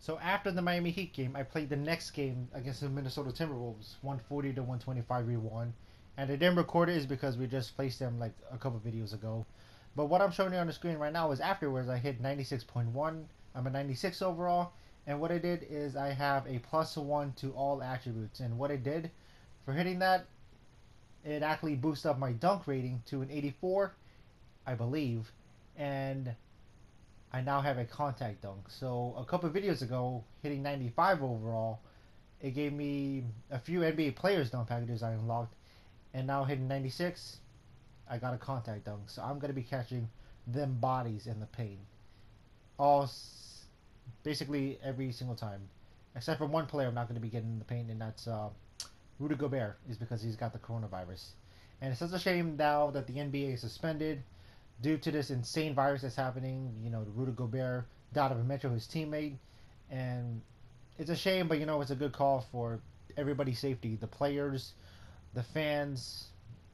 So after the Miami Heat game, I played the next game against the Minnesota Timberwolves, 140 to 125 we won. And I didn't record it is because we just placed them like a couple videos ago. But what I'm showing you on the screen right now is afterwards I hit 96.1. I'm a 96 overall. And what I did is I have a +1 to all attributes. And what I did for hitting that, it actually boosted up my dunk rating to an 84, I believe. And I now have a contact dunk. So a couple of videos ago, hitting 95 overall, it gave me a few NBA players dunk packages I unlocked, and now hitting 96, I got a contact dunk. So I'm gonna be catching them bodies in the paint, all basically every single time, except for one player I'm not gonna be getting in the paint, and that's Rudy Gobert, is because he's got the coronavirus. And it's such a shame now that the NBA is suspended due to this insane virus that's happening. You know, Rudy Gobert, Donovan Mitchell, his teammate, and it's a shame, but you know, it's a good call for everybody's safety, the players, the fans.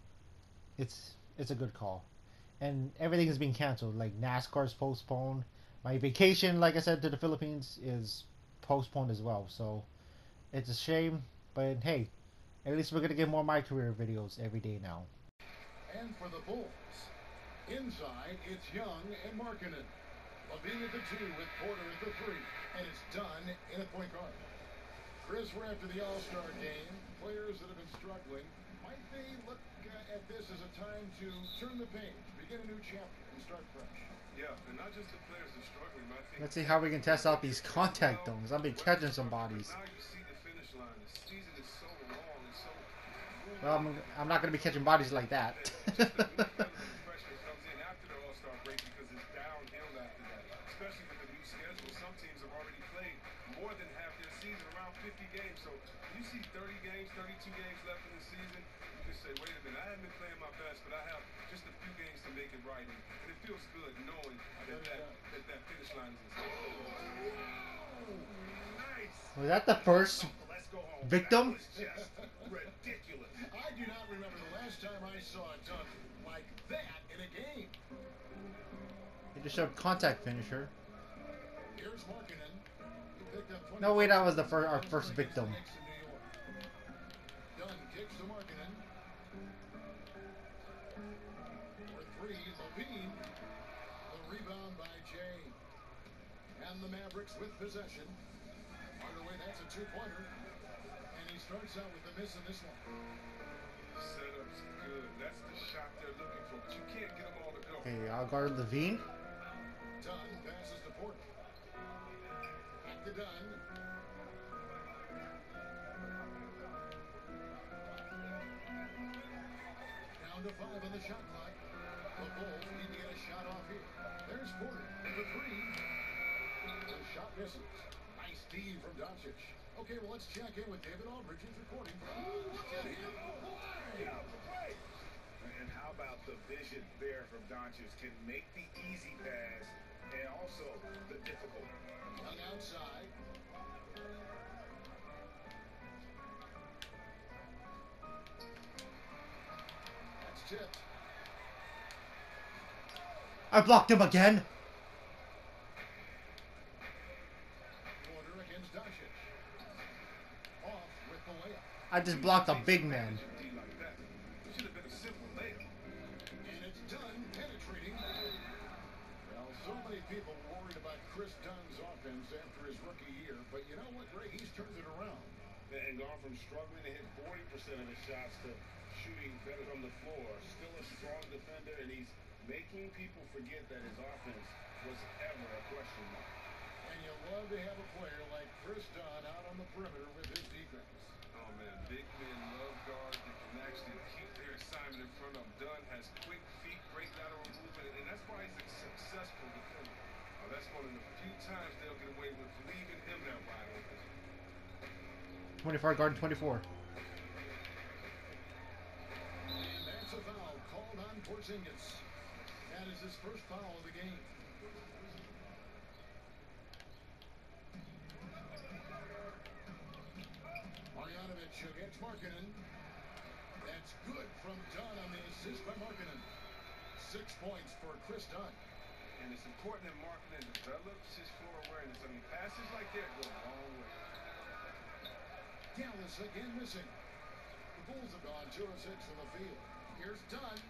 It's a good call, and everything is being canceled. Like NASCAR's postponed. My vacation, like I said, to the Philippines is postponed as well. So it's a shame, but hey, at least we're gonna get more my career videos every day now. And for the Bulls, inside it's Young and Markkanen. Levine at the 2 with Porter at the 3. And it's done in a point guard. Chris, we're after the All-Star game. Players that have been struggling. Might they look at this as a time to turn the page, begin a new chapter, and start fresh? Yeah, and not just the players that are struggling, but I think Let's see how we can test out these contact dunks. I've been catching some bodies. now you see the finish line. The season is so long and so Well, I'm not gonna be catching bodies like that. just a new element of pressure comes in after the All-Star break because it's downhill after that. Especially with the new schedule. Some teams have already played more than half their season, around 50 games. So you see 30 games, 32 games left in the season, you can say, wait a minute, I haven't been playing my best, but I have just a few games to make it right. And it feels good knowing that finish line is in sight. Nice. Was that the first Let's go home. victim? That was just ridiculous. I do not remember the last time I saw a dunk like that in a game. He just showed contact finisher. Here's Markkanen. He picked up No, wait, that was our first victim. Dunn kicks to Markkanen. For 3, Levine. The rebound by Jay. And the Mavericks with possession. Hardaway, that's a 2-pointer. And he starts out with the miss in this one. Setup's good. That's the shot they're looking for, but you can't get them all to go. Okay, I'll guard Levine. Dunn passes to Porter. Back to Dunn. Down to 5 on the shot clock. The Bulls need to get a shot off here. There's Porter for 3. The shot misses. Nice feed from Doncic. Okay, well, let's check in with David Aldridge. He's recording. Oh, look at him play! And how about the vision there from Doncic? Can make the easy pass and also the difficult. Young outside. That's tipped. I blocked him again. Porter against Doncic. Off with the layup. I just blocked a big man. Like that. It should have been a simple layup. And it's Dunn penetrating. Well, so many people worried about Chris Dunn's offense after his rookie year. But you know what, Ray? He's turned it around. And gone from struggling to hit 40% of his shots to shooting better from the floor. Still a strong defender, and he's making people forget that his offense was ever a question mark. And you love to have a player like Chris Dunn out on the perimeter with his defense. Oh man, big men love guards that can actually keep their assignment in front of them. Dunn has quick feet, great lateral movement, and that's why he's a successful defender. That's one of the few times they'll get away with leaving him that wide open. 24 guard 24. And that's a foul called on Porzingis. That is his first foul of the game. Marjanovic against Markkanen. That's good from Dunn on the assist by Markkanen. 6 points for Chris Dunn. And it's important that Markkanen develops his floor awareness. I mean, passes like there go a long way. Dallas again missing. The Bulls have gone 2 of 6 from the field. Here's Dunn.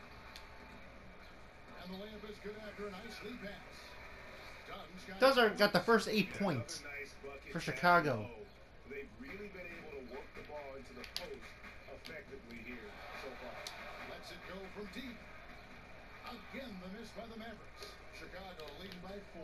And the layup is good after a nice lead pass. Dunn's Those are got the first 8 points Nice bucket for down Chicago. low. They've really been able to work the ball into the post effectively here so far. Lets it go from deep. Again, the miss by the Mavericks. Chicago leading by 4.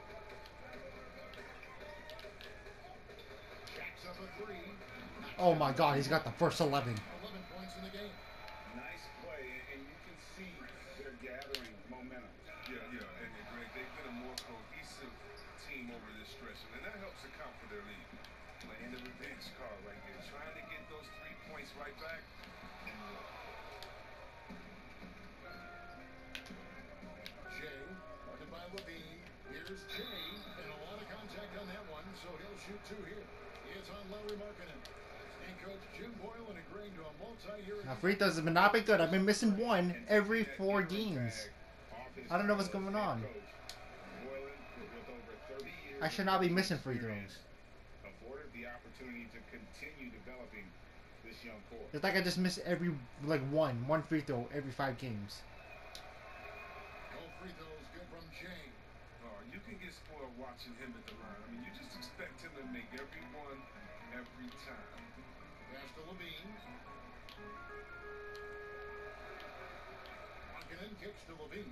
Jacks up a 3. Oh my God, he's got the first 11. 11 points in the game. Nice play, and you can see they're gathering momentum. Yeah, and Greg, they've been a more cohesive team over this stretch, and that helps account for their lead. Playing the revenge card right there, trying to get those 3 points right back. And Jay, guarded by Levine. Here's Jay, and a lot of contact on that one, so he'll shoot 2 here. He is on Larry Markkinen. And Coach Jim Boylan agreeing to a multi-year. Now free throws have not been good. I've been missing one every 4 games. I don't know what's going on. I should not be missing free throws. Afforded the opportunity to continue developing this young core. It's like I just miss every one free throw every 5 games. No free throws good from Jay. you can get spoiled watching him at the line. I mean, you just expect him to make every one every time. Pass to Levine. Markkinen kicks to Levine.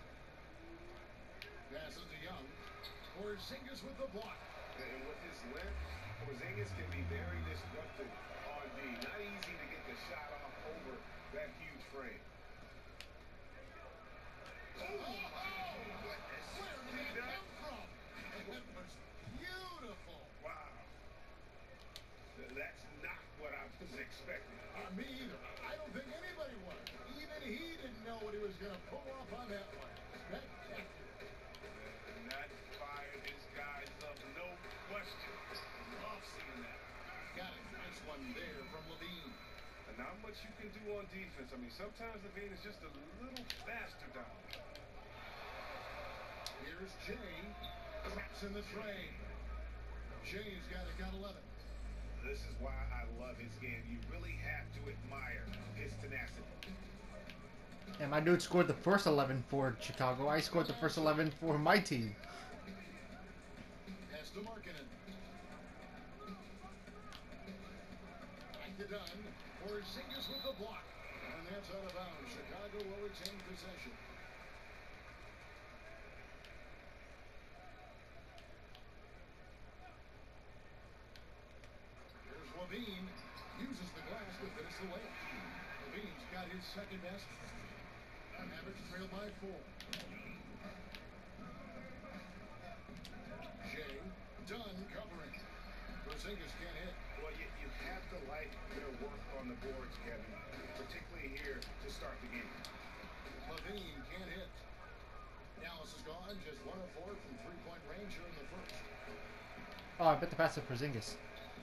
Passes to Young. Porzingis with the block. And with his length, Porzingis can be very disruptive on D. Not easy to get the shot off over that huge frame. Oh, goodness. Where did that come from? It was beautiful. Wow. That's not what I was expecting. Me either. I don't think anybody was. Even he didn't know what he was going to pull off on that one. Spectacular. And that fired his guys up, no question. Love seeing that. Got it. Nice one there from Levine. And not much you can do on defense. I mean, sometimes Levine is just a little faster down. Here's Jay. Traps in the tray. Jay's got 11. This is why I love his game. You really have to admire his tenacity. And my dude scored the first 11 for Chicago. I scored the first 11 for my team. Pass to Markkinen. Back to Dunn. Porzingis with the block. And that's out of bounds. Chicago will retain possession. Here's Levine. Uses the glass to finish the layup. Levine's got his second basket. Mavericks trail by 4. Jay. Dunn covering. Porzingis can't hit. Well, you have to like their work on the boards, Kevin, particularly here to start the game. Levine can't hit. Dallas is gone. Just 1 of 4 from 3-point range here in the first. Oh, I bet the pass to Porzingis.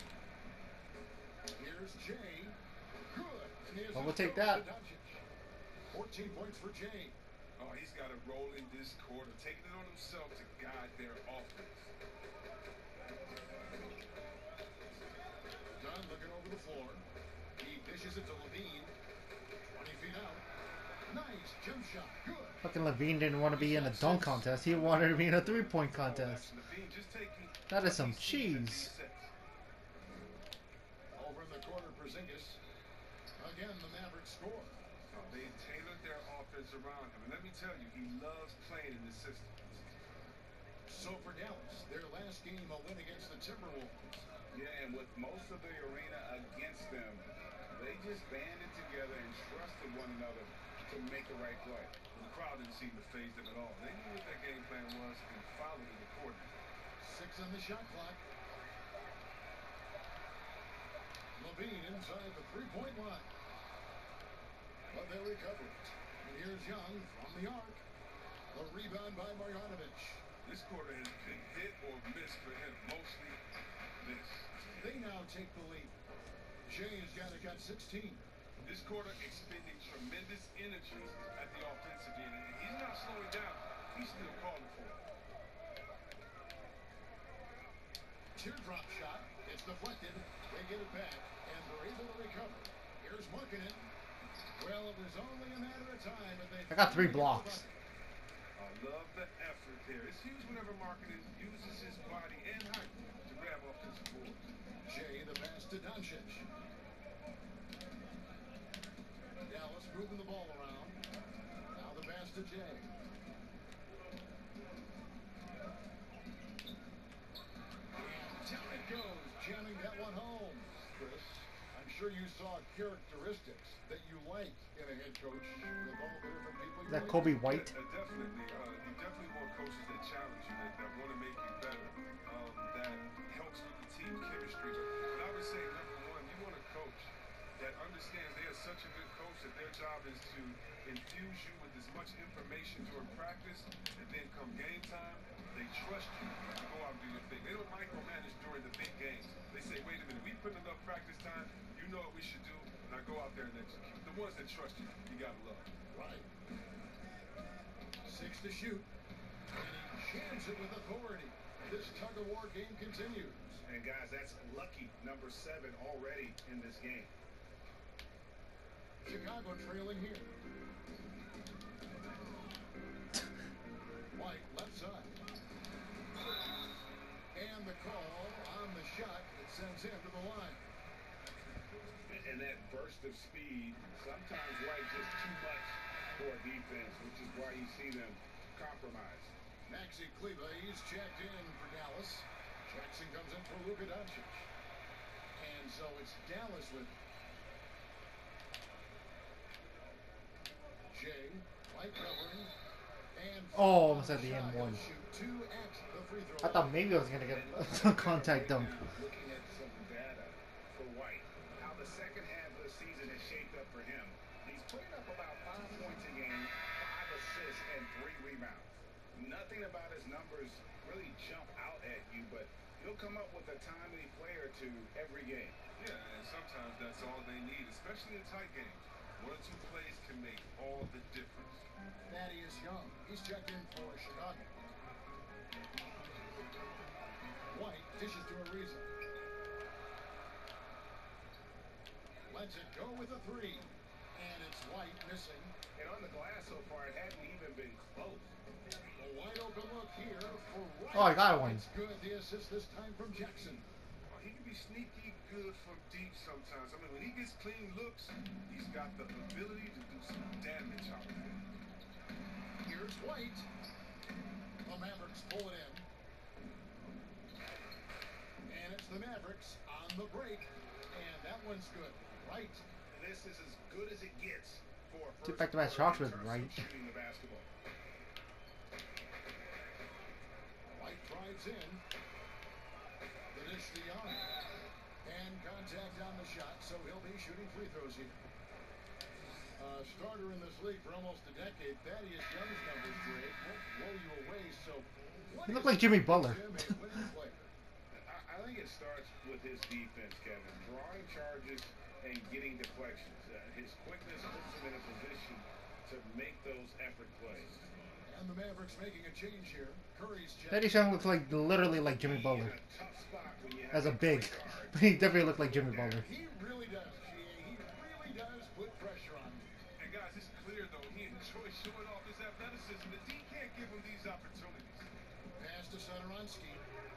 Here's Jay. Good. And he has Well, we'll a take double that. to Doncic. 14 points for Jay. Oh, he's got to roll in this quarter, taking it on himself to guide their offense. Dunn looking over the floor. He dishes it to Levine. 20 feet out. Nice jump shot. Good. Fucking Levine didn't want to be in a dunk contest. He wanted to be in a 3-point contest. Levine just taking That is some cheese. Over in the corner, Porzingis. Again, the Mavericks score. They tailored their offense around him. And let me tell you, he loves playing in this system. So for Dallas, their last game a win against the Timberwolves. Yeah, and with most of the arena against them, they just banded together and trusted one another to make the right play. The crowd didn't seem to faze them at all. They knew what their game plan was and followed it accordingly. 6 on the shot clock. Levine inside the 3-point line. But they recover it. And here's Young from the arc. The rebound by Marjanovic. This quarter has been hit or miss for him. Mostly miss. They now take the lead. Jay has got 16. This quarter expending tremendous energy at the offensive end. And he's not slowing down. He's still calling for it. teardrop shot. It's deflected. They get it back, and they're able to recover. Here's Markkanen. Well, it was only a matter of time, and they. I got 3 blocks. I love the effort there. It's huge whenever Markkanen uses his body and height to grab offensive boards. Jay, the pass to Doncic. Dallas moving the ball around. Now the pass to Jay. And down it goes, jamming that one home. Chris, I'm sure you saw characteristics that you like in a head coach with all the different people. Is that Kobe White? Definitely. You definitely want coaches that challenge you, that want to make you better, that helps with the team chemistry. But I would say, number one, you want a coach that understands they are such a good coach that their job is to infuse you with as much information during practice, and then come game time, they trust you to go out and do your thing. They don't micromanage during the big games. They say, wait a minute, we put enough practice time, you know what we should do, now go out there and execute. The ones that trust you, you gotta love. Right. 6 to shoot. And he jams it with authority. This tug-of-war game continues. And guys, that's lucky number 7 already in this game. Chicago trailing here. White left side. And the call on the shot that sends him to the line. And that burst of speed, sometimes White just too much for defense, which is why you see them compromise. Maxi Kleber, he's checked in for Dallas. Jackson comes in for Luka Doncic. And so it's Dallas with Jay, White covering, and Oh, almost at the end one. shoot 2 at the free throw I thought maybe I was gonna get a contact dunk. Looking at some data for White, how the second half of the season has shaped up for him. He's putting up about 5 points a game, 5 assists, and 3 rebounds. Nothing about his numbers really jump out at you, but he'll come up with a timely play or two every game. Yeah, and sometimes that's all they need, especially in tight games. 1 or 2 plays can make all the difference. Thaddeus Young, he's checked in for Chicago. White dishes to Ariza. Lets it go with a 3. And it's White missing. And on the glass so far, it hadn't even been close. A wide open look here for White. Oh, I got one. It's good. The assist this time from Jackson. He can be sneaky good from deep sometimes. I mean, when he gets clean looks, he's got the ability to do some damage out there. Here's White. The Mavericks pull it in. And it's the Mavericks on the break. And that one's good. Right. This is as good as it gets for a Two first back-to-back quarter shots in with terms of Wright. shooting the basketball. White drives in. The dish to Young. And contact on the shot, so he'll be shooting free throws here. Starter in this league for almost a decade. Thaddeus Young's numbers, Greg, won't blow you away. So, He looked like Jimmy Butler. I think it starts with his defense, Kevin. Drawing charges and getting deflections. His quickness puts him in a position to make those effort plays. And the Mavericks making a change here. Curry's check. Thaddeus Young looks like literally like Jimmy Butler. In a tough spot when you have As a a big. point guard. But he definitely looked like Jimmy Butler. He really does. He really does put pressure on him. And guys, it's clear though, he enjoys showing off his athleticism. The D can't give him these opportunities. Pass to Satoransky.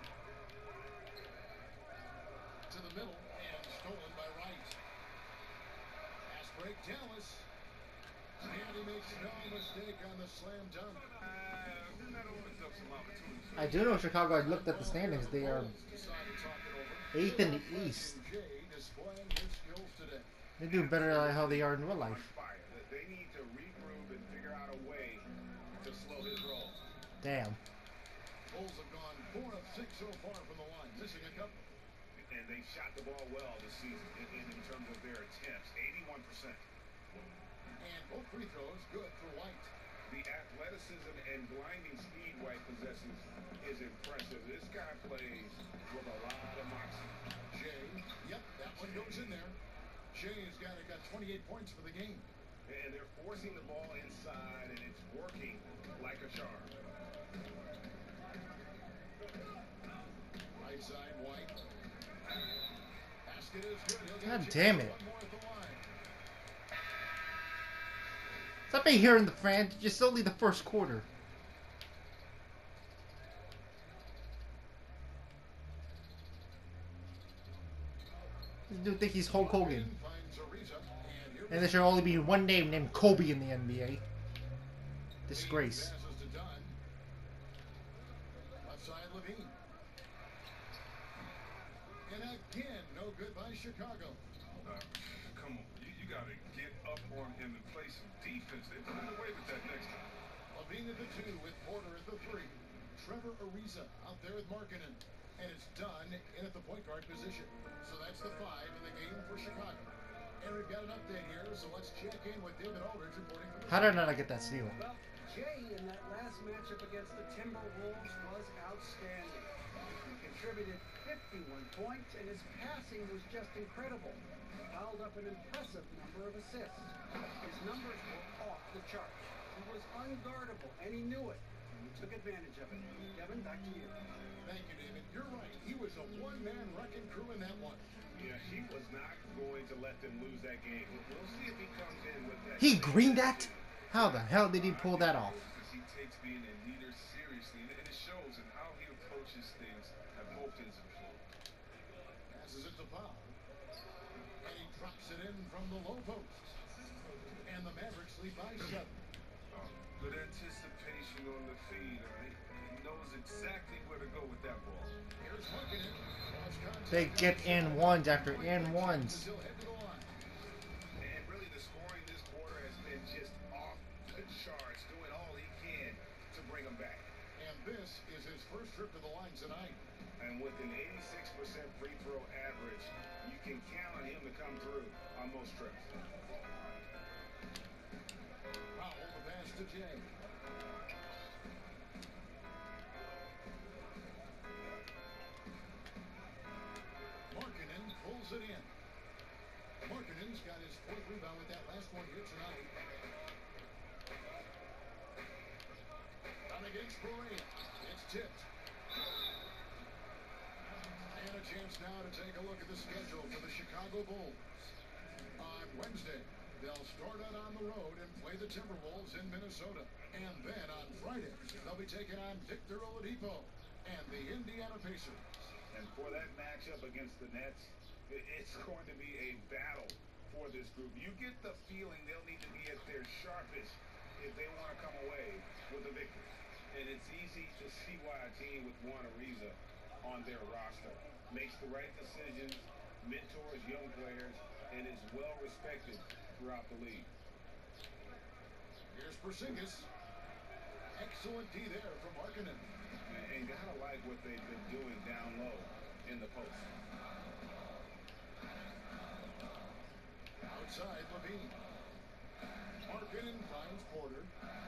To the middle and stolen by Wright. Pass break, Dallas. And he makes no mistake on the slam dunk. Then that opens up some opportunities. I do know Chicago. I looked at the standings. They are Decide to talk it over. 8th in the East. Jay displaying his skills today. They do better than how they are in real On life. fire. They need to regroup and figure out a way to slow his roll. Damn. Bulls have gone 4 of 6 so far from the line, missing a couple. And they shot the ball well this season in terms of their attempts. 81%. And both free throws good for White. The athleticism and blinding speed White possesses is impressive. This guy plays with a lot of moxie. Jay, yep, that one goes in there. Jay's got 28 points for the game. And they're forcing the ball inside, and it's working like a charm. Right side, White. Basket is good. He'll get a God chance damn for it. one more at the line. Stop being hearing the fans. It's only the first quarter. This dude think he's Hulk Hogan. Finds Ariza, and here And there should only be one name named Kobe in the NBA. Disgrace. passes to Dunn. Left side, Levine. And again, no good by Chicago. Come on, you got to get up on him and play some defense. They put him away with that next time. Levine at the 2 with Porter at the 3. Trevor Ariza out there with Markkanen. And it's Dunn in at the point guard position. So that's the 5 in the game for Chicago. And we've got an update here, so let's check in with David Aldridge reporting from the... How did I not get that steal? Well, Jay in that last matchup against the Timberwolves was outstanding. He contributed 51 points, and his passing was just incredible. He piled up an impressive number of assists. His numbers were off the charts. He was unguardable, and he knew it. And he took advantage of it. Kevin, back to you. Thank you, David. You're right. He was a one-man wrecking crew in that one. Yeah, he was not going to let them lose that game. We'll see if he comes in with that. He greened that? How the hell did he pull that off? Because he takes being a leader seriously, and it shows in how he approaches things at both ends of the floor. Passes it to Powell. And he drops it in from the low post. And the Mavericks lead by 7. Good anticipation on the feed, all right? He knows exactly where to go with that ball. Here's Markkanen. Cross contact. They get in ones after in ones. He'll head to the line. And really, the scoring this quarter has been just off the charts, doing all he can to bring them back. And this is his first trip to the line tonight. And with an 86% free throw average, you can count on him to come through on most trips. Powell, the pass to Jay. Markkanen pulls it in. Markkanen's got his 4th rebound with that last one here tonight. Down against Perea. It's tipped. And a chance now to take a look at the schedule for the Chicago Bulls. On Wednesday, they'll start out on the road and play the Timberwolves in Minnesota. And then on Friday, they'll be taking on Victor Oladipo and the Indiana Pacers. And for that matchup against the Nets, it's going to be a battle for this group. You get the feeling they'll need to be at their sharpest if they want to come away with a victory. And it's easy to see why a team with Juan Ariza on their roster makes the right decisions, mentors young players, and is well respected throughout the league. Here's Porzingis. Excellent D there from Markkanen. And gotta like what they've been doing down low in the post. Outside, Levine. Markkanen finds Porter.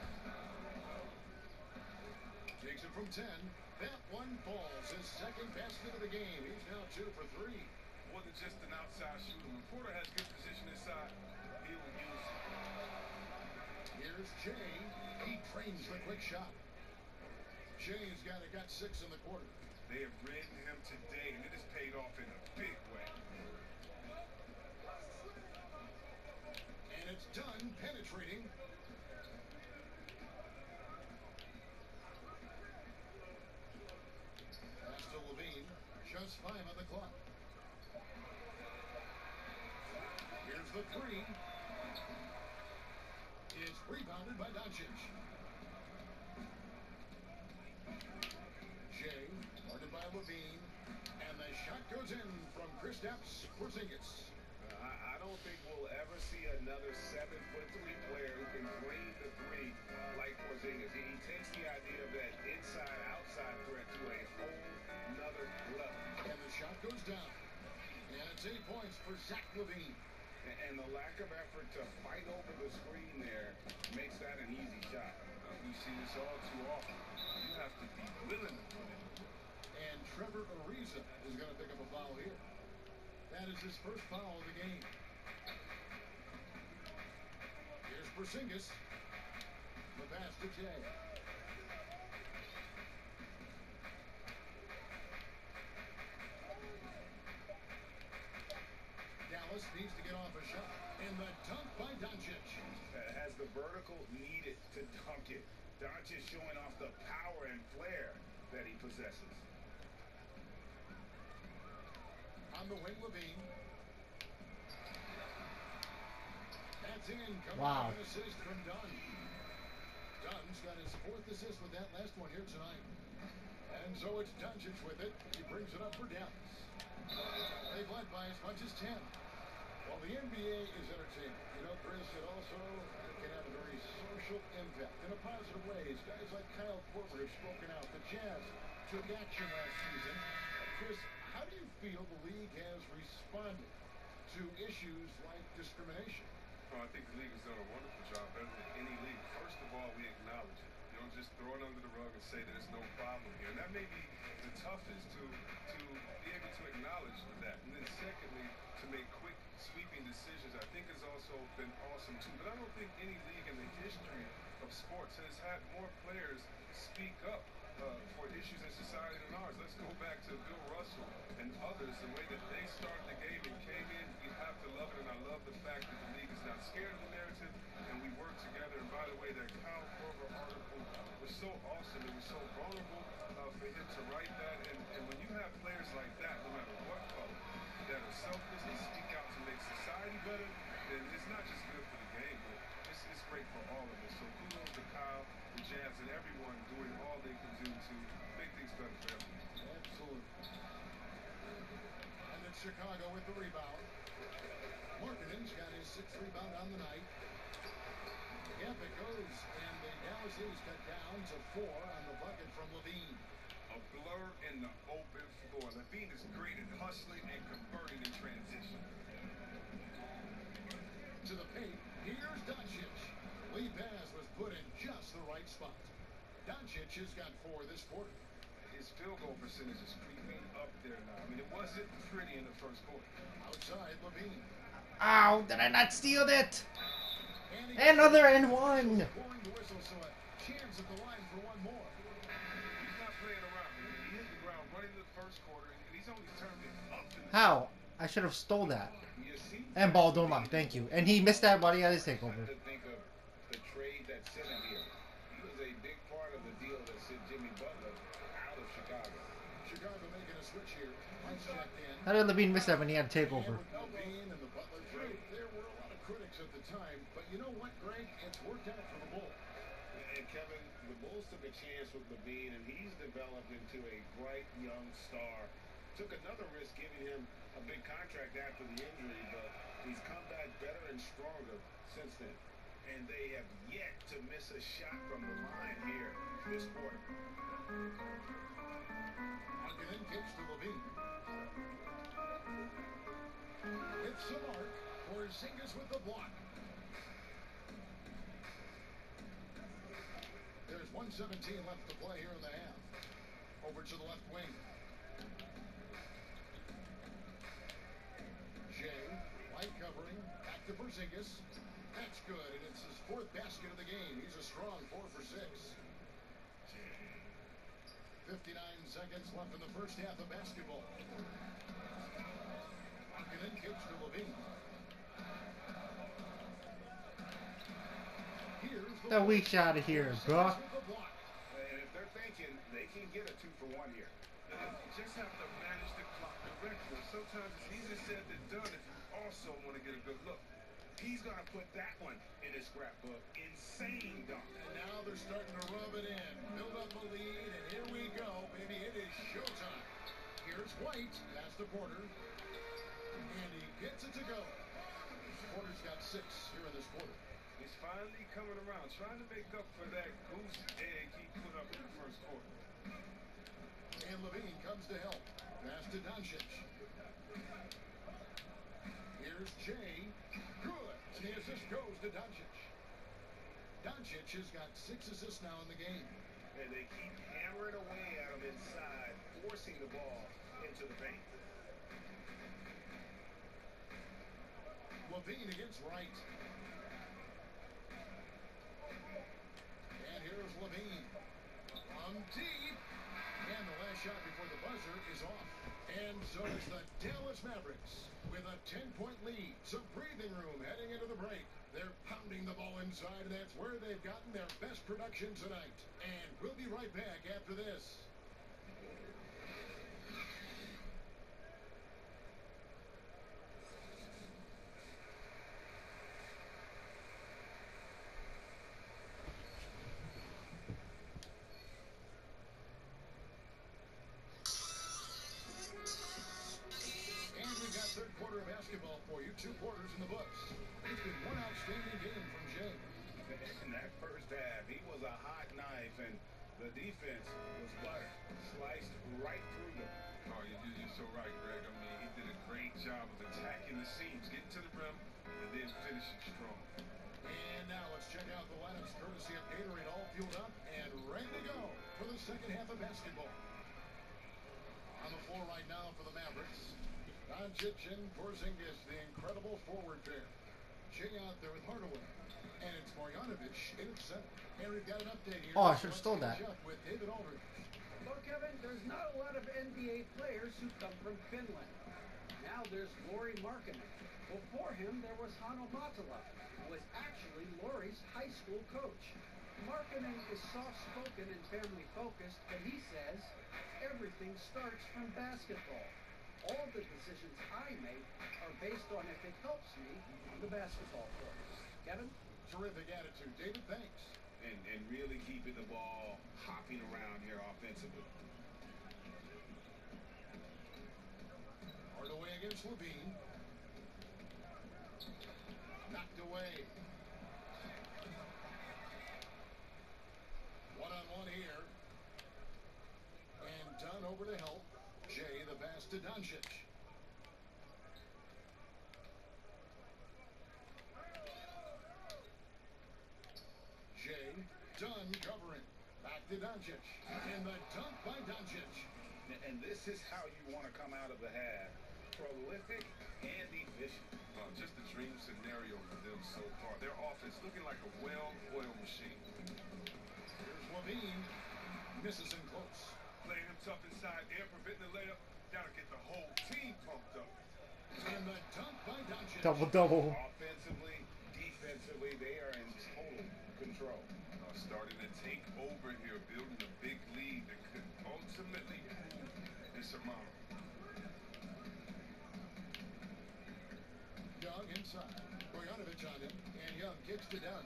Takes it from 10. That one falls. His second basket of the game. He's now 2 for 3. More than just an outside shooter. When Porter has good position inside, he will use it. Here's Jay. He trains the quick shot. Jay's got 6 in the quarter. They have ridden him today, and it has paid off in a big way. And it's done penetrating. Pass to Levine. Just 5 on the clock. Here's the 3. It's rebounded by Doncic. Jay, guarded by Levine. And the shot goes in from Kristaps Porzingis. I don't think we'll ever see another 7'3" player who can bring the 3 like Porzingis. He takes the idea of that inside-outside threat to a whole nother level. And the shot goes down. And it's 8 points for Zach LaVine. And the lack of effort to fight over the screen there makes that an easy shot. We see this all too often. You have to be willing to put it. And Trevor Ariza is going to pick up a foul here. That is his first foul of the game. Here's Porzingis. The pass to Jay. just needs to get off a shot. And the dunk by Doncic. Has the vertical needed to dunk it. Doncic showing off the power and flair that he possesses. On the wing, Levine. That's in. Coming Wow. up an assist from Dunn. Dunn's got his 4th assist with that last one here tonight. And so it's Doncic with it. He brings it up for Dallas. They've led by as much as 10. Well, the NBA is entertaining. You know, Chris, it also can have a very social impact in a positive way. Guys like Kyle Korver have spoken out. The Jazz took action last season. Chris, how do you feel the league has responded to issues like discrimination? Well, I think the league has done a wonderful job, better than any league. First of all, we acknowledge it. You don't just throw it under the rug and say that there's no problem here. And that may be the toughest to be able to acknowledge that. And then secondly, to make quick, sweeping decisions, I think has also been awesome too. But I don't think any league in the history of sports has had more players speak up for issues in society than ours. Let's go back to Bill Russell and others, the way that they started the game and came in. You have to love it, and I love the fact that the league is not scared of the narrative, and we work together. And by the way, that Kyle Korver article was so awesome. It was so vulnerable for him to write that. And when you have players like that, no matter what color, that are selfless and speak out to make society better, then it's not just good for the game, but it's great for all of us. So kudos to Kyle, the Jazz, and everyone doing all they can do to make things better for everyone. Absolutely. And it's Chicago with the rebound. Markkanen's got his 6th rebound on the night. Yep, it goes, and the Dallas Leafs cut down to 4 on the bucket from Levine. A blur in the open floor. Levine is great at hustling and converting in transition. To the paint, here's Doncic. Lee pass was put in just the right spot. Doncic has got 4 this quarter. His field goal percentage is creeping up there now. I mean, it wasn't pretty in the first quarter. Outside, Levine. Ow, did I not steal it? And Another and one. Blowing the whistle, so a chance at the line for one more. He's not playing around. He hit the ground running the first quarter, and he's only turned it up in the How? I should have stole that. You see, And ball don't lock, thank you. And he missed that while he had his takeover. to think of the trade that sent him here. He was a big part of the deal that sent Jimmy Butler out of Chicago. Chicago making a switch here. Lights checked in. How did Levine miss that when he had a takeover? And with Levine and the Butler trade, there were a lot of critics at the time. But you know what, Greg? It's worked out for the Bulls. And Kevin, the Bulls took a chance with Levine, and he's developed into a bright young star. Took another risk giving him a big contract after the injury, but he's come back better and stronger since then. And they have yet to miss a shot from the line here this quarter. Markkanen kicks to Levine. With some arc, Porzingis with the block. There's 1:17 left to play here in the half. Over to the left wing. Jay, light covering, back to Porzingis. That's good, and it's his 4th basket of the game. He's a strong 4 for 6. 59 seconds left in the first half of basketball. Markkanen kicks to Levine. Here's The weak shot of here, bro. with the block. And if they're thinking, they can get a 2-for-1 here. You just have to manage the clock correctly. Sometimes it's easier said than done if you also want to get a good look. He's going to put that one in his scrapbook. Insane dunk. And now they're starting to rub it in. Build up a lead, and here we go, baby. It is showtime. Here's White. Pass to Porter. And he gets it to go. Porter's got 6 here in this quarter. He's finally coming around, trying to make up for that goose egg he put up in the first quarter. And Levine comes to help. Pass to Doncic. Here's Jay. Good. And the assist goes to Doncic. Doncic has got 6 assists now in the game. And they keep hammering away at him inside, forcing the ball into the paint. Levine against Wright. And here's Levine. From deep. And the last shot before the buzzer is off. And so it's the Dallas Mavericks with a 10-point lead. Some breathing room heading into the break. They're pounding the ball inside, and that's where they've gotten their best production tonight. And we'll be right back after this. Third quarter of basketball for you. 2 quarters in the books. It's been one outstanding game from Jay. In that first half, he was a hot knife, and the defense was butter. Sliced right through them. Oh, you're so right, Greg. I mean, he did a great job of attacking the seams, getting to the rim, and then finishing strong. And now let's check out the lineups courtesy of Gatorade, all fueled up and ready to go for the second half of basketball. On the floor right now for the Mavericks, Doncic and Porzingis, the incredible forward pair. Jay out there with Hardaway. And it's Marjanovic in its center. And we've got an update here. Oh, I should have stole that. With David Aldridge. Well, Kevin, there's not a lot of NBA players who come from Finland. Now there's Lauri Markkanen. Before him, there was Hanno Matala, who was actually Lauri's high school coach. Markkanen is soft-spoken and family-focused, but he says everything starts from basketball. All the decisions I make are based on if it helps me on the basketball court. Kevin? Terrific attitude. David, thanks. And really keeping the ball hopping around here offensively. Hardaway against Levine. Knocked away. One-on-one here. And Dunn over to help. Jay, the pass to Doncic. Jay, Dunn covering. Back to Doncic. And the dunk by Doncic. And this is how you want to come out of the half. Prolific and efficient. Just a dream scenario for them so far. Their offense looking like a well-oiled machine. Here's Levine. Misses him close. Playing him tough inside air, preventing the layup. Gotta get the whole team pumped up. And the dunk by Doncic. Double-double. Offensively, defensively, they are in total control. Starting to take over here, building a big lead that could ultimately prove insurmountable. Young inside. Marjanovic on him. And Young kicks to Dunn.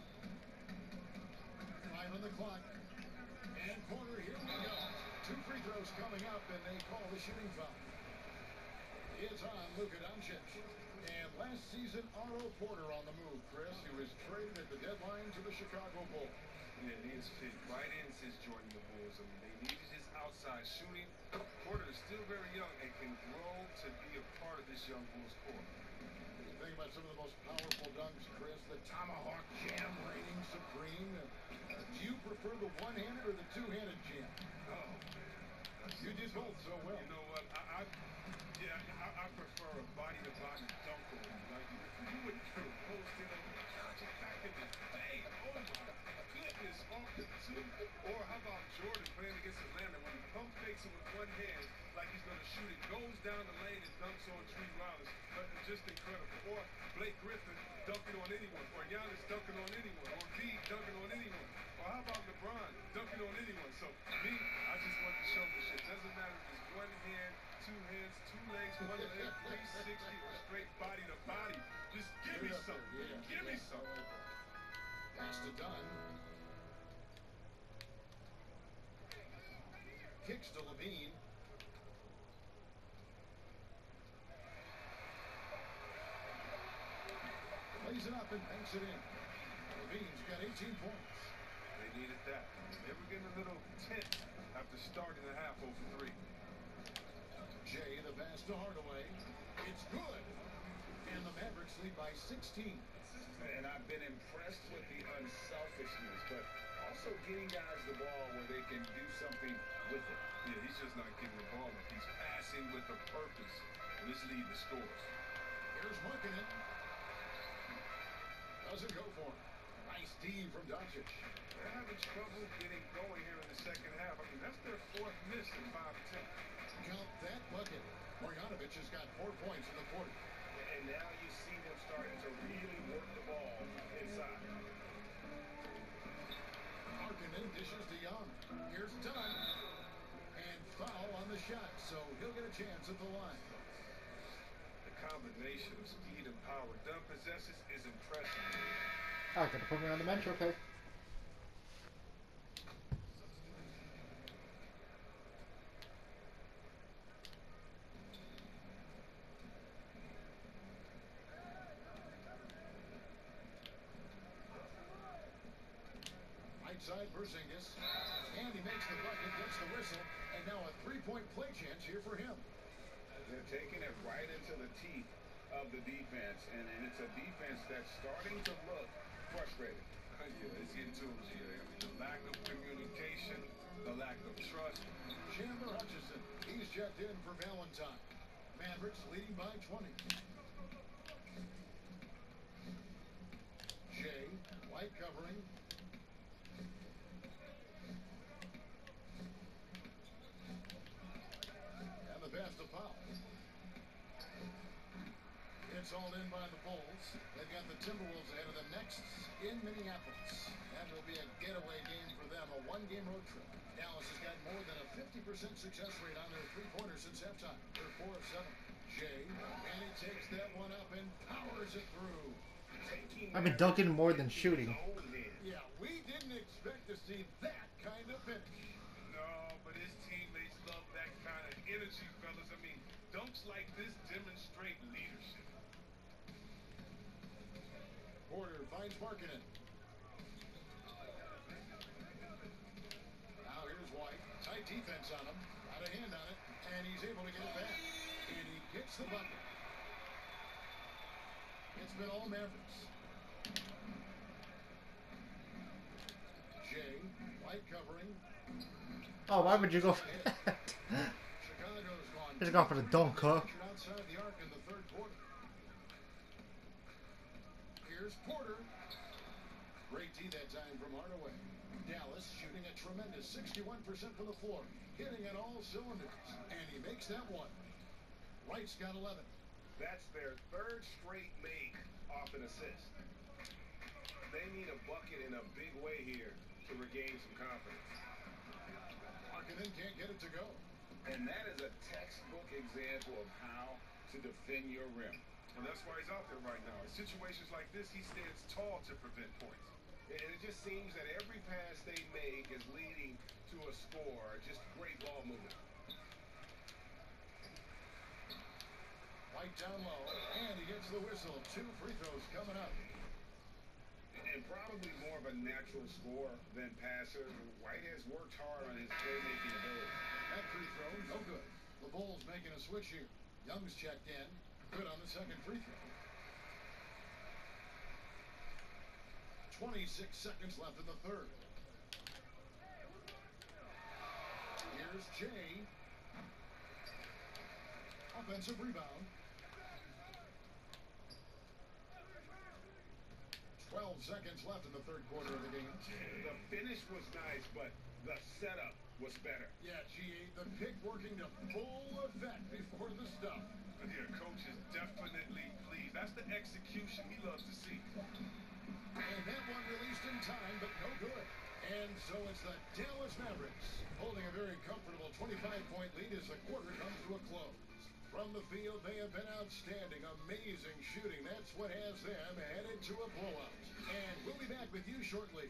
5 on the clock. And corner, here we go. 2 free throws coming up, and they call the shooting foul. It's on Luka Doncic. And last season, Otto Porter on the move, Chris. He was traded at the deadline to the Chicago Bulls. Yeah, he has fit right in since joining the Bulls. I mean, they needed his outside shooting. Porter is still very young and can grow to be a part of this young Bulls core. Think about some of the most powerful dunks, Chris. The tomahawk jam reigning supreme. Do you prefer the one-handed or the two-handed jam? Oh, you did both so well. You know what? I prefer a body-to-body dunk on you. Like, you would post in a back in the day. Oh, my goodness. Off the two. Or how about Jordan playing against Atlanta when he pump fakes it with one hand like he's going to shoot it, goes down the lane and dunks on Tree Rollins. Just incredible. Or Blake Griffin dunking on anyone. Or Giannis dunking on anyone. Or B dunking on anyone. Or how about LeBron dunking on anyone? So, me, I just want the showmanship. Doesn't matter if it's one hand, two hands, two legs, one leg, 360, or straight body to body. Just give me something. Give me something. Pass to Dunn. Kicks to Levine. Plays it up and banks it in. Levine's got 18 points. They needed that. They were getting a little tense after starting the half over 3. Jay, the pass to Hardaway. It's good. And the Mavericks lead by 16. And I've been impressed with the unselfishness, but also getting guys the ball where they can do something with it. Yeah, he's just not giving the ball up. He's passing with a purpose. And this lead the scores. Here's Markkanen. Doesn't go for him. Nice D from Doncic. They're having trouble getting going here in the second half. I mean, that's their fourth miss in 5 attempts. Count that bucket. Marjanovic has got 4 points in the quarter. And now you see them starting to really work the ball inside. Markkanen dishes to Young. Here's Dunn. And foul on the shot, so he'll get a chance at the line. The combination of speed and power Dunn possesses is impressive. Oh, gonna put me on the bench, okay. Right side, Porzingis. And he makes the bucket, gets the whistle, and now a 3-point play chance here for him. They're taking it right into the teeth of the defense, and it's a defense that's starting to look frustrated. Yeah, it's getting to him, GA. I mean, the lack of communication, the lack of trust. Chandler Hutchison, he's checked in for Valentine. Mavericks leading by 20. Shea, White covering. And the pass to Powell. It's all in by the Bulls. They've got the Timberwolves ahead of them next in Minneapolis. That will be a getaway game for them, a 1-game road trip. Dallas has got more than a 50% success rate on their three-pointers since halftime. They're 4 of 7. Shea, and he takes that one up and powers it through. I've been dunking more than shooting. Yeah, we didn't expect to see that kind of finish. No, but his teammates love that kind of energy, fellas. I mean, dunks like this demonstrate leadership. Porter finds Markkanen. Now here's White. Tight defense on him. Got a hand on it. And he's able to get it back. And he gets the bucket. It's been all Mavericks. Shea. White covering. Oh, why would you go for that? Chicago's gone. Just go for the dunk, huh? Outside the arc in the third quarter. Here's Porter. Great D that time from Hardaway. Dallas shooting a tremendous 61% from the floor, hitting at all cylinders, and he makes that one. Wright's got 11. That's their third straight make off an assist. They need a bucket in a big way here to regain some confidence. Markkanen can't get it to go. And that is a textbook example of how to defend your rim. And that's why he's out there right now. In situations like this, he stands tall to prevent points. And it just seems that every pass they make is leading to a score. Just great ball movement. White down low, and he gets the whistle. 2 free throws coming up. And probably more of a natural scorer than passer. White has worked hard on his playmaking ability. That free throw, no good. The Bulls making a switch here. Young's checked in. Good on the second free throw. 26 seconds left in the third. Here's Jay. Offensive rebound. 12 seconds left in the third quarter of the game. The finish was nice, but the setup was better. Yeah, G8, the pick working to full effect before the stuff. Yeah, coach is definitely pleased. That's the execution he loves to see. And that one released in time, but no good. And so it's the Dallas Mavericks holding a very comfortable 25-point lead as the quarter comes to a close. From the field, they have been outstanding, amazing shooting. That's what has them headed to a blowout. And we'll be back with you shortly.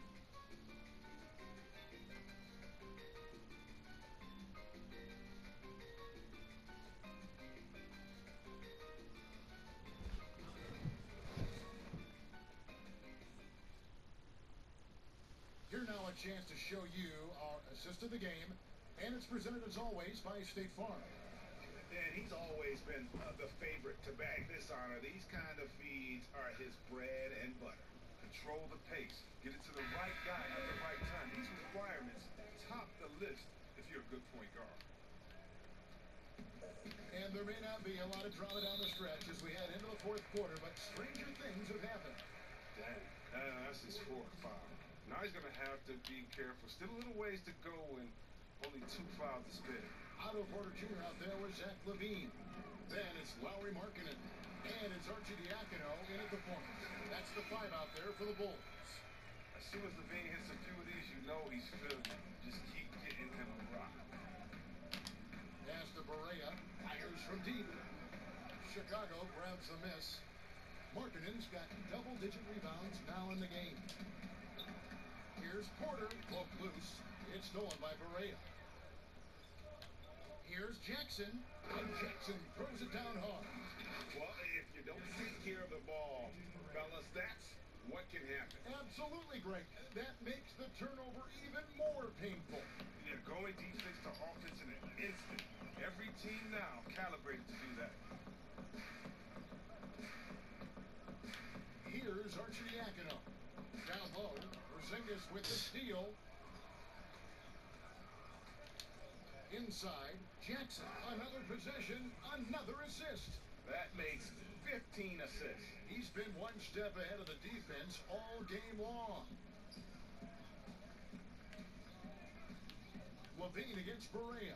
Here now a chance to show you our assist of the game, and it's presented as always by State Farm. And he's always been the favorite to bag this honor. These kind of feeds are his bread and butter. Control the pace. Get it to the right guy at the right time. These requirements top the list if you're a good point guard. And there may not be a lot of drama down the stretch as we head into the fourth quarter, but stranger things have happened. Dang. That's his fourth foul. Now he's going to have to be careful. Still a little ways to go and only 2 fouls to spare. Otto Porter Jr. out there with Zach LaVine. Then it's Lauri Markkanen. And it's Arcidiacono in at the point. That's the 5 out there for the Bulls. As soon as LaVine hits a few of these, you know he's feeling it. Just keep getting him a rock. Pass to Barea. Fires from deep. Chicago grabs the miss. Markkanen's got double-digit rebounds now in the game. Here's Porter, broke loose. It's stolen by Barea. Here's Jackson, and Jackson throws it down hard. Well, if you don't take care of the ball, fellas, that's what can happen. Absolutely, Greg. That makes the turnover even more painful. Yeah, going defense to offense in an instant. Every team now calibrated to do that. Here's Arcidiacono. Down low, Porzingis with the steal. Inside, Jackson, another possession, another assist. That makes 15 assists. He's been one step ahead of the defense all game long. LaVine against Barea.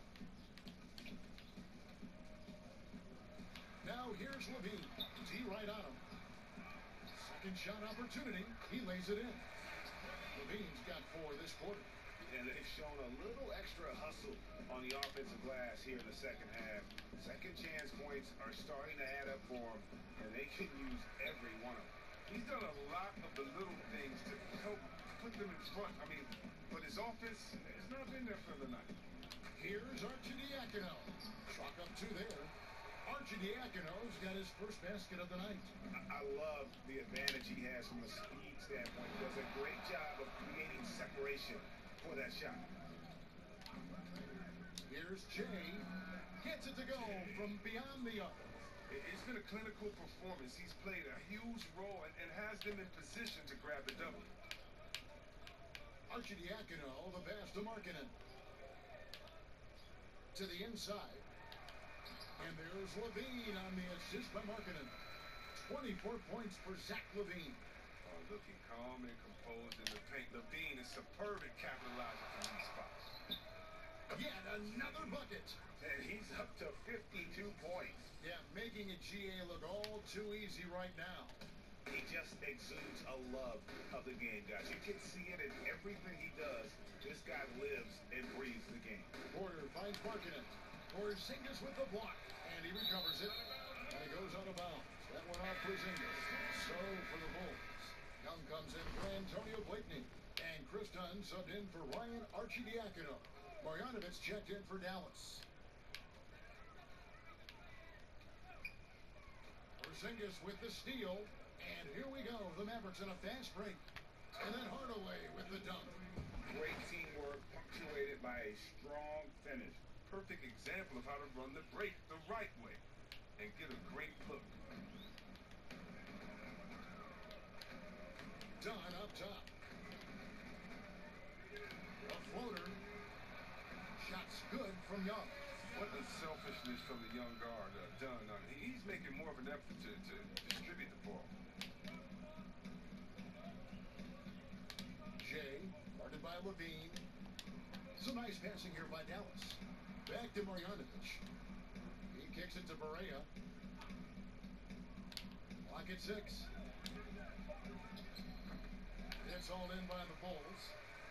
Now here's LaVine. D right on him. Second shot opportunity. He lays it in. LaVine's got 4 this quarter. And they've shown a little extra hustle on the offensive glass here in the second half. Second chance points are starting to add up for them, and they can use every one of them. He's done a lot of the little things to help put them in front. I mean, but his offense has not been there for the night. Here's Arcidiacono. Chalk up 2 there. Arcidiacono's got his first basket of the night. I love the advantage he has from a speed standpoint. He does a great job of creating separation for that shot. Here's Jay. Gets it to go from beyond the arc. It's been a clinical performance. He's played a huge role and has them in position to grab the double. Arcidiacono, the pass to Markkanen. To the inside. And there's LaVine on the assist by Markkanen. 24 points for Zach LaVine. Looking calm and composed in the paint. LaVine is superb at capitalizing from these spots. Yet another bucket. And he's up to 52 points. Yeah, making a GA look all too easy right now. He just exudes a love of the game, guys. You can see it in everything he does. This guy lives and breathes the game. Porter finds Markkanen. Porzingis with the block. And he recovers it. And it goes out of bounds. That went off Porzingis. So for the Bulls. Young comes in for Antonio Blakeney. And Chris Dunn subbed in for Ryan Arcidiacono. Marjanovic checked in for Dallas. Porzingis with the steal. And here we go. The Mavericks in a fast break. And then Hardaway with the dunk. Great teamwork punctuated by a strong finish. Perfect example of how to run the break the right way and get a great look. Dunn up top. A floater. Shots good from Young. What the selfishness from the young guard Dunn. He's making more of an effort to distribute the ball. Jay, guarded by LaVine. Some nice passing here by Dallas. Back to Marjanovic. He kicks it to Barea. Clock at 6. It's all in by the Bulls.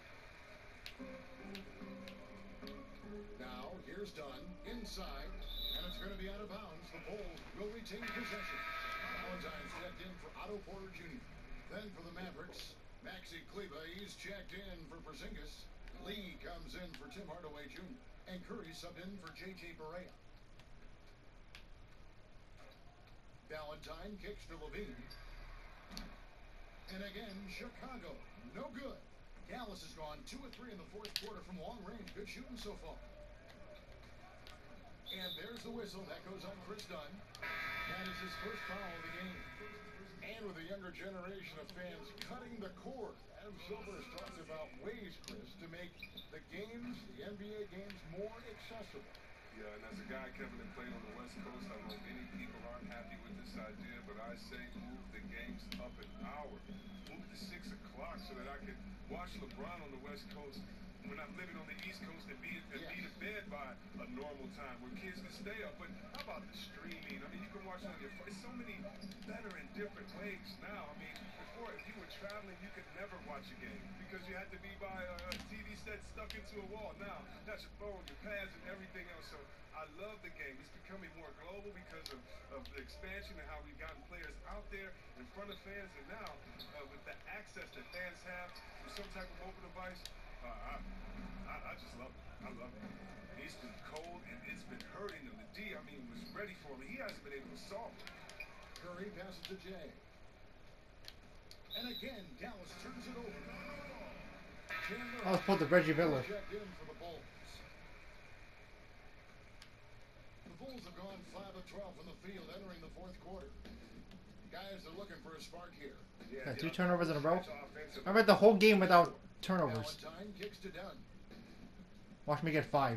Now, here's Dunn. Inside. And it's going to be out of bounds. The Bulls will retain possession. Valentine stepped in for Otto Porter Jr. Then for the Mavericks, Maxi Kleber. He's checked in for Porzingis. Lee comes in for Tim Hardaway Jr. And Curry subbed in for J.J. Barea. Valentine kicks to LaVine. And again, Chicago. No good. Dallas has gone 2 of 3 in the fourth quarter from long range. Good shooting so far. And there's the whistle. That goes on Chris Dunn. That is his first foul of the game. And with a younger generation of fans cutting the cord, Adam Silver has talked about ways, Chris, to make the games, the NBA games, more accessible. Yeah, and as a guy, Kevin, that played on the West Coast, I know many people aren't happy with this idea, but I say move the games up an hour. Move after 6 o'clock so that I could watch LeBron on the West Coast when I'm living on the East Coast and be to bed by a normal time where kids can stay up. But how about the streaming? I mean, you can watch it on your phone. It's so many better and different ways now. I mean, before, if you were traveling, you could never watch a game because you had to be by a TV set stuck into a wall. Now, that's your phone, your pads, and everything else. So I love the game. It's becoming more global because of the expansion and how we've gotten players out there in front of fans. And now, with the access that fans have through some type of mobile device, I just love it. I love it. He's been cold and it's been hurting him. The D, I mean, was ready for him. He hasn't been able to solve it. Curry passes to Jay. And again, Dallas turns it over. I was pulled to Reggie Miller. Checked in for the Bulls. The Bulls have gone 5 of 12 from the field entering the fourth quarter. Guys are looking for a spark here. Yeah, 2 turnovers in a row. I read the whole game without turnovers. Valentine kicks to Dunn. Watch me get 5.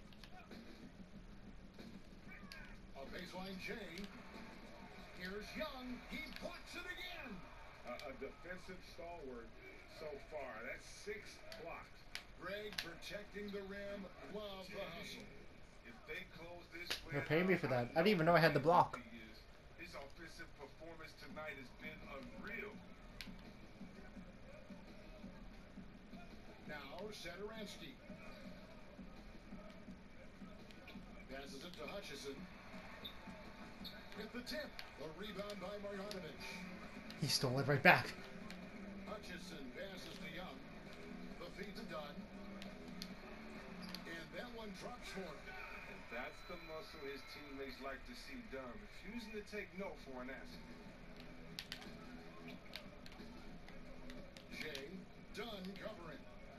A baseline Jay. Here's Young. He puts it again. A defensive stalwart so far. That's 6 blocks. Greg protecting the rim. Love the hustle. If they close this They're paying me for that. I didn't even know I had the block. His offensive performance tonight has been unreal. Now, Satoransky. Passes it to Hutchison. Hit the tip. The rebound by Marjanovic. He stole it right back. Hutchison passes to Young. The feed to Dunn. And that one drops for him. And that's the muscle his teammates like to see done. Refusing to take no for an answer. Jay. Dunn covering.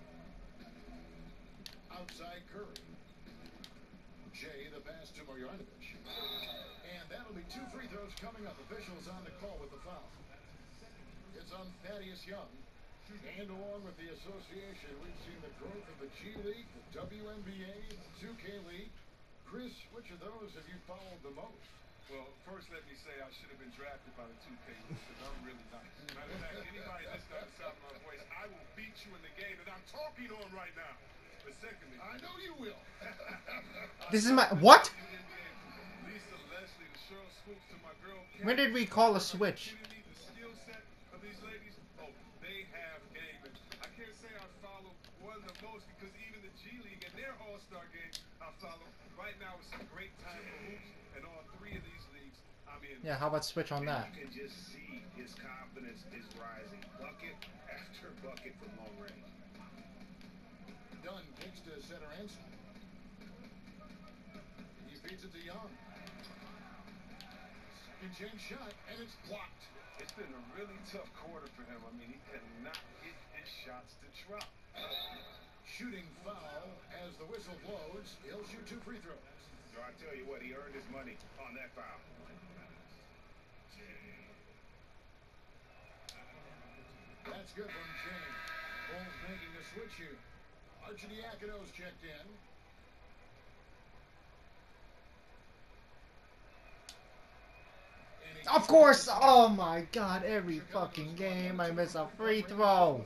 Outside Curry. Jay, the pass to Marjanovic. And that'll be 2 free throws coming up. Officials on the call with the foul. It's on Thaddeus Young. And along with the association, we've seen the growth of the G League, the WNBA, 2K League. Chris, which of those have you followed the most? Well, first let me say I should have been drafted by the 2K League because I'm really nice. Matter of fact, anybody listening to the sound of my voice, I will beat you in the game that I'm talking on right now. But secondly, I know you will. This is my... What? Lisa Leslie, the Cheryl Swoops to my girl. When did we call a switch? The skill set of these ladies, oh, they have game. And I can't say I follow one the most because even the G League and their All-Star game, I follow. Right now, it's a great time for hoops, and all 3 of these leagues, I'm in. Yeah, how about switch on that? You can just see his confidence is rising. Bucket after bucket from long range. Dunn kicks to Satoransky. He feeds it to Young. Second chance shot, and it's blocked. It's been a really tough quarter for him. I mean, he cannot hit his shots to drop. Shooting foul as the whistle blows. He'll shoot 2 free throws. So I tell you what, he earned his money on that foul. That's good from Jay. Bulls making a switch here. Arcidiakonos checked in. Of course! Oh my god, every fucking game I miss a free throw.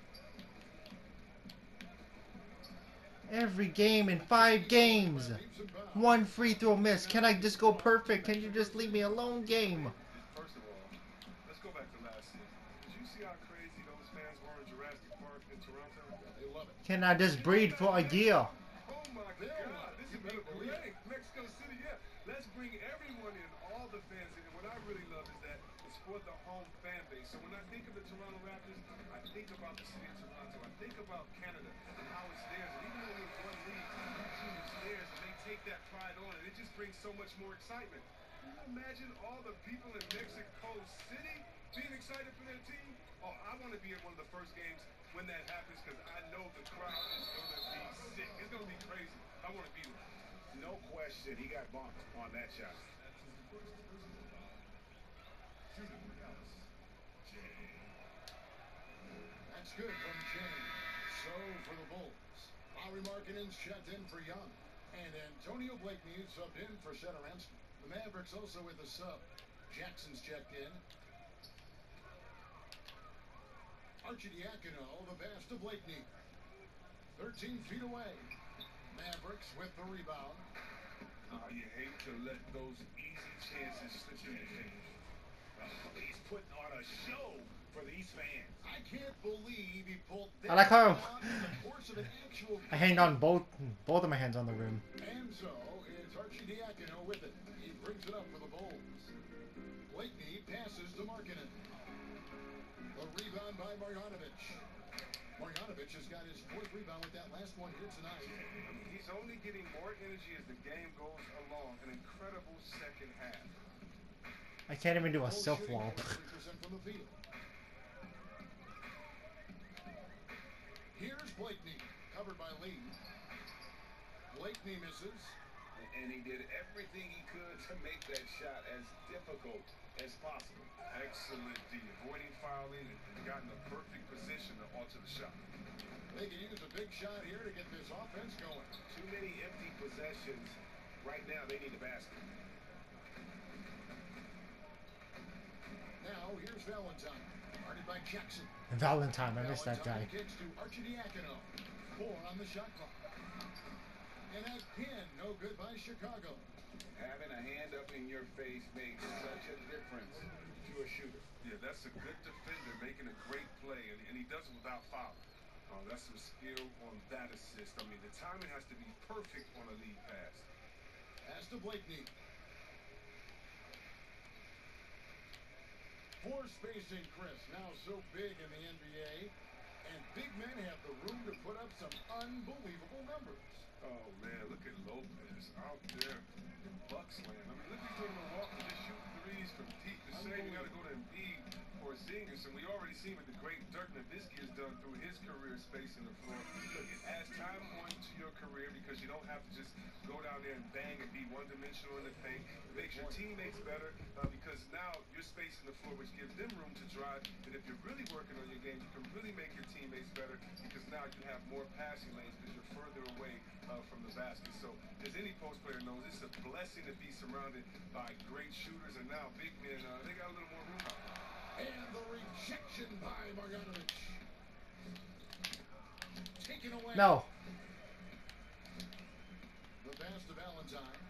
Every game in 5 games. 1 free throw miss. Can I just go perfect? Can you just leave me alone, game? First of all, let's go back to last season. Did you see how crazy those fans were in Jurassic Park in Toronto? They love it. Can I just breed for a year? Oh my God, this is great. Mexico City, yeah. Let's bring everyone in, all the fans in. And what I really love is that it's for the home fan base. So when I think of the Toronto Raptors, I think about the city of Toronto. I think about Canada and how it's theirs. And even though we're one league, each team is theirs, and they take that pride on, and it just brings so much more excitement. Can you imagine all the people in Mexico City being excited for their team? Oh, I want to be at one of the first games when that happens because I know the crowd is going to be sick. It's going to be crazy. I want to be there. No question, he got bumped on that shot. That's good from Jay. So for the Bulls, Lauri Markkanen's checked in for Young. And Antonio Blakeney subbed in for Satoransky. The Mavericks also with a sub. Jackson's checked in. Arcidiacono, the pass to Blakeney. 13 feet away. Mavericks with the rebound. You hate to let those easy chances slip through your fingers. He's putting on a show for these fans. I can't believe he pulled that I like how off in the course of an actual I hang on both of my hands on the rim. And so it's Arcidiacono with it. He brings it up for the Bulls. Blakeney passes to Markkanen. The rebound by Marjanovic. Marjanovic has got his 4th rebound with that last one here tonight. He's only getting more energy as the game goes along. An incredible second half. I can't even do a Bulls self shooting wall. 43% from the field. Here's Blakeney, covered by Lee. Blakeney misses. And he did everything he could to make that shot as difficult as possible. Excellent D, avoiding fouling and got in the perfect position to alter the shot. They can use a big shot here to get this offense going. Too many empty possessions. Right now, they need a basket. Now, here's Valentine. Guarded by Jackson. Valentine, I missed that guy. Valentine kicks to Arcidiacono. 4 on the shot clock. And that pin, no good by Chicago. Having a hand up in your face makes such a difference to a shooter. Yeah, that's a good defender making a great play, and he does it without fouling. That's some skill on that assist. I mean, the timing has to be perfect on a lead pass. Pass to Blakeney. 4 spacing Chris, now so big in the NBA. And big men have the room to put up some unbelievable numbers. Oh, man, look at Lopez out there in Bucks land. I mean, look at him Milwaukee just shooting threes from deep. To say we got to go to Embiid or Zingis, and we already see what the great Dirk Nowitzki has done through his career spacing the floor. Look, it adds time on to your career because you don't have to just go down there and bang and be one-dimensional in the paint. It makes your teammates better because now you're spacing the floor, which gives them room to drive. And if you're really working on your game, you can really make your teammates better because now you have more passing lanes because you're further away from the basket. So as any post player knows, it's a blessing to be surrounded by great shooters, and now big men, they got a little more room out there. And the rejection by Marjanovic. Taken away. No. The pass to Valentine.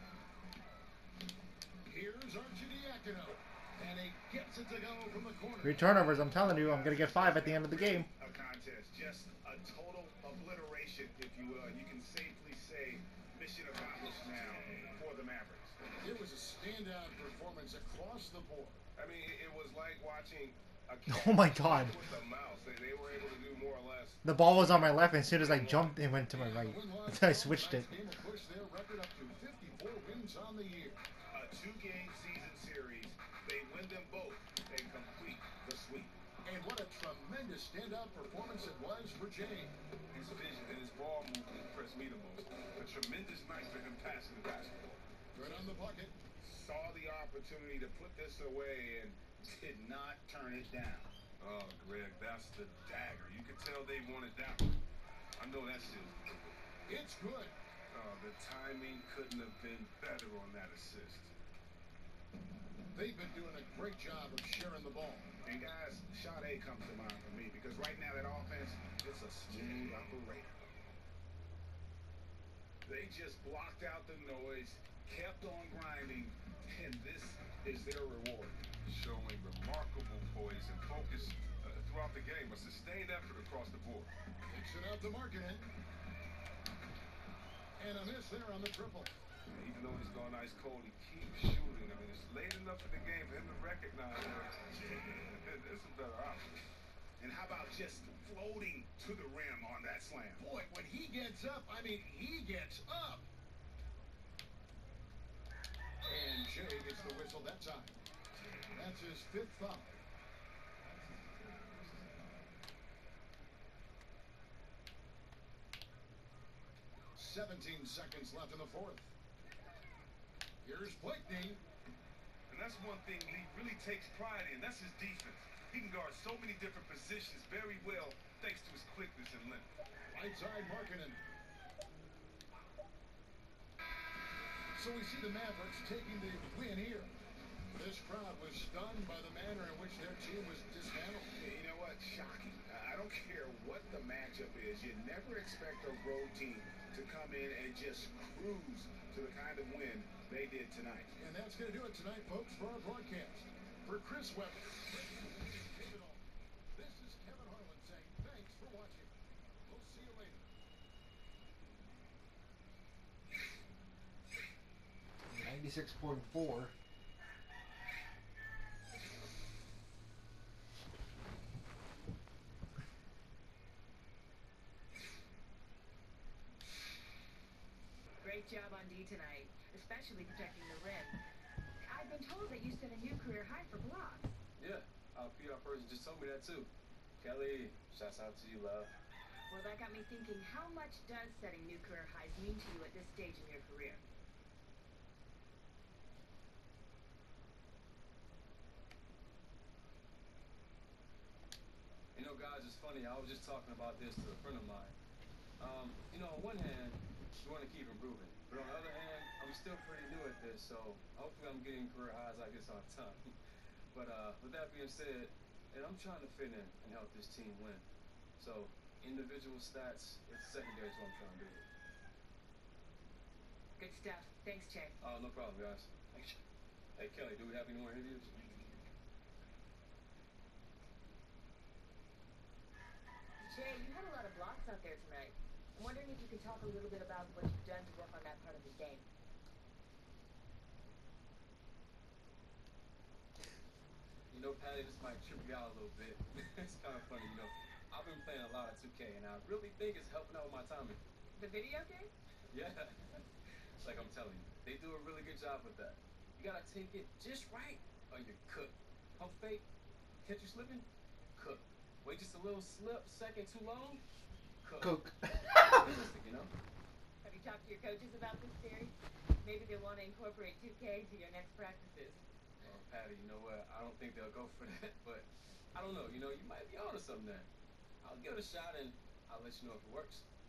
Here's Arcidiacono. And he gets it to go from the corner. 3 turnovers, I'm telling you, I'm going to get 5 at the end of the game. A contest, just a total obliteration, if you will. You can safely say mission accomplished now for the Mavericks. It was a standout performance across the board. I mean, it was like watching a Oh my God. with a mouse. They were able to do more or less. The ball was on my left, and as soon as I jumped, it went to my right. I switched it. Game will push their record up to 54 wins on the year. A 2-game season series. They win them both and complete the sweep. And what a tremendous standout performance it was for James. His vision and his ball movement impressed me the most. A tremendous night for him passing the basketball. Good on the bucket. Saw the opportunity to put this away and did not turn it down. Oh, Greg, that's the dagger. You could tell they wanted that one. I know that's it. It's good. The timing couldn't have been better on that assist. They've been doing a great job of sharing the ball. And guys, Sade comes to mind for me because right now that offense, it's a smooth operator. They just blocked out the noise, kept on grinding, and this is their reward. Showing remarkable poise and focus throughout the game. A sustained effort across the board. Kicks it out to Markkanen. And a miss there on the triple. Even though he's gone ice cold, he keeps shooting. I mean, it's late enough in the game for him to recognize that there's some better options. And how about just floating to the rim on that slam? Boy, when he gets up, I mean, he gets up. And Jay gets the whistle that time. That's his 5th foul. "17 seconds left in the 4th. Here's Blakeney. And that's one thing Lee really takes pride in. That's his defense. He can guard so many different positions very well thanks to his quickness and length. Right side, Markkanen. So we see the Mavericks taking the win here. This crowd was stunned by the manner in which their team was dismantled. You know what? Shocking. because you never expect a road team to come in and just cruise to the kind of win they did tonight. And that's going to do it tonight, folks, for our broadcast. For Chris Webber, this is Kevin Harlan saying thanks for watching. We'll see you later. 96.4. Great job on D tonight, especially protecting the rim. I've been told that you set a new career high for blocks. Yeah, PR person just told me that too. Kelly, shouts out to you, love. Well, that got me thinking, how much does setting new career highs mean to you at this stage in your career? You know, guys, it's funny. I was just talking about this to a friend of mine. You know, on one hand, you want to keep improving. But on the other hand, I'm still pretty new at this, so hopefully I'm getting career highs like this all the time. But with that being said, and I'm trying to fit in and help this team win. So individual stats, it's secondary to what I'm trying to do. Good stuff. Thanks, Che. Oh, no problem, guys. Hey, Kelly, do we have any more interviews? Che, you had a lot of blocks out there tonight. I'm wondering if you could talk a little bit about what you've done to work on that part of the game. You know, Patty, this might trip you out a little bit. It's kind of funny, you know. I've been playing a lot of 2K, and I really think it's helping out with my timing. The video game? Yeah. Like I'm telling you, they do a really good job with that. You gotta take it just right, or you're cooked. Pump fake, catch you slipping, cooked. Wait just a little slip, second too long, cooked. Realistic, you know? Have you talked to your coaches about this theory? Maybe they want to incorporate 2K to your next practices. Patty, you know what? I don't think they'll go for that, but I don't know. You know, you might be onto something there. I'll give it a shot, and I'll let you know if it works.